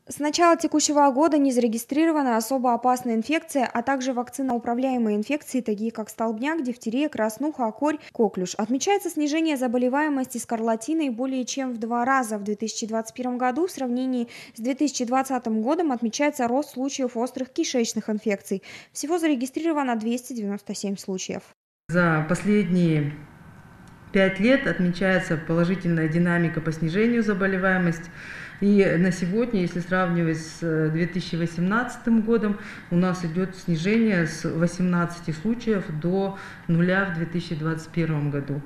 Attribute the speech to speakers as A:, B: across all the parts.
A: С начала текущего года не зарегистрирована особо опасная инфекция, а также вакциноуправляемые инфекции, такие как столбняк, дифтерия, краснуха, корь, коклюш. Отмечается снижение заболеваемости скарлатиной более чем в 2 раза в 2021 году. В сравнении с 2020 годом отмечается рост случаев острых кишечных инфекций. Всего зарегистрировано 297 случаев.
B: За последние 5 лет отмечается положительная динамика по снижению заболеваемости. И на сегодня, если сравнивать с 2018 годом, у нас идет снижение с 18 случаев до 0 в 2021 году.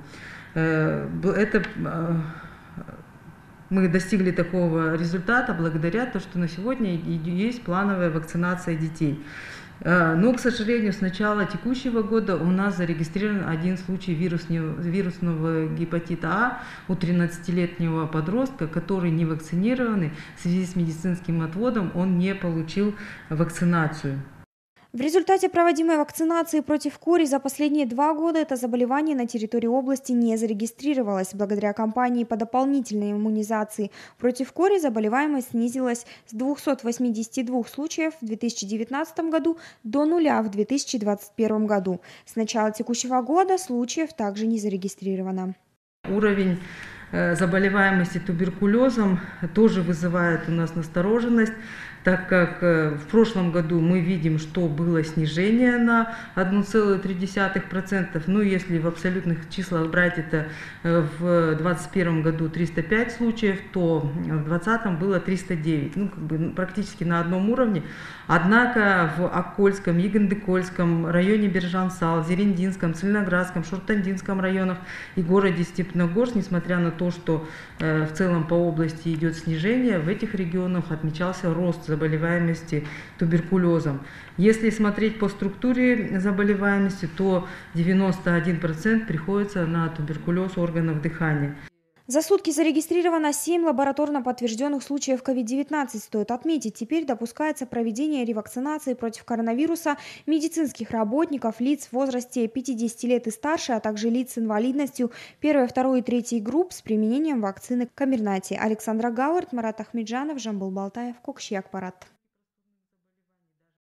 B: Мы достигли такого результата благодаря тому, что на сегодня есть плановая вакцинация детей. Но, к сожалению, с начала текущего года у нас зарегистрирован один случай вирусного гепатита А у 13-летнего подростка, который не вакцинированный. В связи с медицинским отводом он не получил вакцинацию.
A: В результате проводимой вакцинации против кори за последние 2 года это заболевание на территории области не зарегистрировалось. Благодаря кампании по дополнительной иммунизации против кори заболеваемость снизилась с 282 случаев в 2019 году до 0 в 2021 году. С начала текущего года случаев также не зарегистрировано.
B: Уровень заболеваемости туберкулезом тоже вызывает у нас настороженность, так как в прошлом году мы видим, что было снижение на 1,3%. Ну, если в абсолютных числах брать это в 2021 году 305 случаев, то в 2020 было 309. Ну, практически на одном уровне. Однако в Аккольском, Егондыкольском, районе Биржан-Сал, Зерендинском, Цельноградском, Шортандинском районах и городе Степногорск, несмотря на то, что в целом по области идет снижение, в этих регионах отмечался рост заболеваемости туберкулезом. Если смотреть по структуре заболеваемости, то 91% приходится на туберкулез органов дыхания.
A: За сутки зарегистрировано 7 лабораторно подтвержденных случаев COVID-19. Стоит отметить, теперь допускается проведение ревакцинации против коронавируса медицинских работников, лиц в возрасте 50 лет и старше, а также лиц с инвалидностью 1, 2 и 3 групп с применением вакцины Комирнати. Александра Гауэрт, Марат Ахмеджанов, Жамбыл Балтаев, Кокши Акпарат.